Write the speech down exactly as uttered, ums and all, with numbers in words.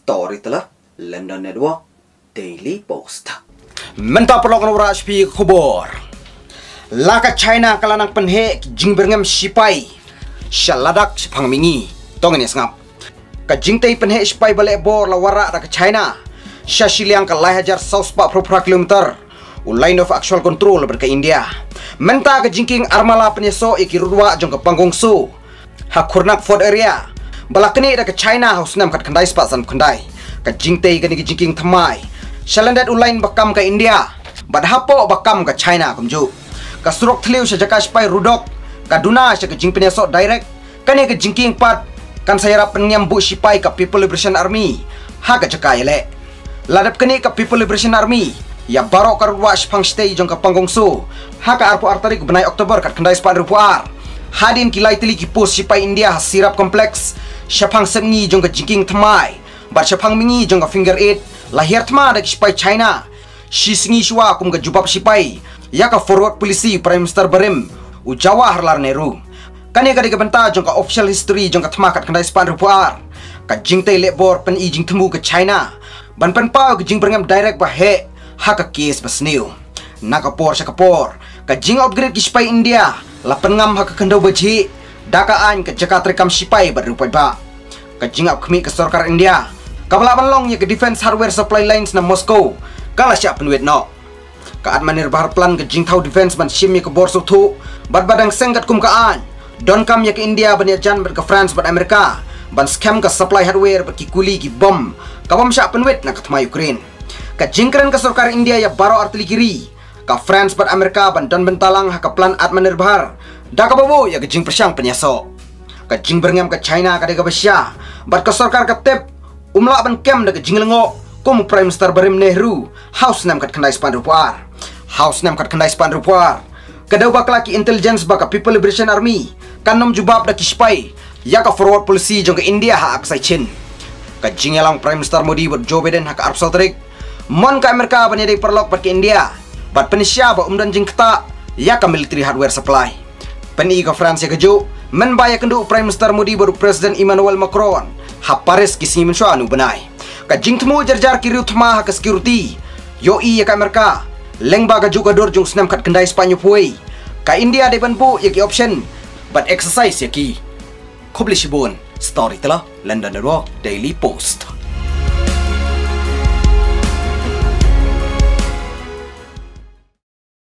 story telah London Network Daily Post. Mentah perlu kena H P khobor. Laka China kalanang penhe jing berngam sipai. Shaladak sepang mingi. Tong ini sengap. Ka jing tei penhe sipai balik bor la wara da ke China. Shashiliang ka lai hajar saus pa pro kilometer. U line of actual control berke India. Mentah ke jingking armala penyeso iki rudwa jong ke panggung su. Hakurnak Ford area. Balakni da ke China haus nam kat kendai spat san kendai. Ka jingtei kani ke jingking thamai. Shalandat ulain bakam ke India. Bad hapo bakam ke China kumju. Ka surok thliu sha jaka spai rudok. Ka duna sha ke jing penyeso direct. Kani ke jingking pat kan sayara penyambu sipai ka People Liberation Army. Ha ka jaka yele. Ladap kani ka People Liberation Army. Ya barok ka rudwa spang stay jong ka panggung su. Ha ka arpu artarik benai Oktober kat kendai spat rupuar. Hadin kilai tili ki pos sipai India sirap kompleks. Syapang semngi jong ka jingking thamai. Bat syapang mingi jong ka finger eight. Lahir thma da ki sipai China. Shi singi shwa kum ka jubab sipai. Ya ka forward polisi Prime Minister Barim. U Jawaharlal Nehru. Kani ka di benta jong ka official history jong ka thma kat kendai span rupuar. Ka jingtei lebor pen i jing temu ke China. Ban pen pau ke jing berngam direct ba he. Ha ka case basniu. Na ka por sya ka por. Ka jing upgrade ki sipai India. La pengam ha ka kendau baji. Dakaan ke jakat rekam sipai berupai ba. Kajing ap kemi ke sarkar India. Kabala banlong ya ke defense hardware supply lines na Moscow. Kala siap penuit no. Ka admanir bahar plan ke jing tau defense man sim ya ke bor sutu. Bad badang sengkat kum kaan. Don kam ya ke India ban ya jan ber ke France ban Amerika. Ban scam ke supply hardware ber ki kuli ki bom. Kabam siap penuit na ketma Ukraine. Ka jing keren ke sarkar India ya baro artili kiri. Ka France ban Amerika ban don bentalang ha ke plan admanir bahar. Daka babu ya ke jing persyang penyaso. Ka jing berngam ke China ka dega besya. Bat ke sarkar ke tip. Umla ban kem da ke jing lengo. Kum Prime Minister Barim Nehru. House nam kat kendai span rupuar. House nam kat kendai span rupuar. Kadau bakla ki intelligence baka People Liberation Army. Kanom jubab da ki sipai. Ya ka forward policy jong ke India ha aksai chin. Ka jing yalang Prime Minister Modi bat Joe Biden ha ka Arab Saudi. Mon ka Amerika ban yadai perlok bat ke India. Bat penisya ba umdan jing keta. Ya ka military hardware supply. Peni ke France ya keju. Men baya kendu Prime Minister Modi baru Presiden Emmanuel Macron. Ha Paris kisi mensua anu benai. Ka jing temu jar-jar kiri utama ha ke security. Yo i ya ka Amerika. Leng ba ka juga dor jung senam kat kendai Spanyo puai. Ka India de banpu ya ki option. But exercise ya ki. Kubli shibun. Story telah London Network Daily Post.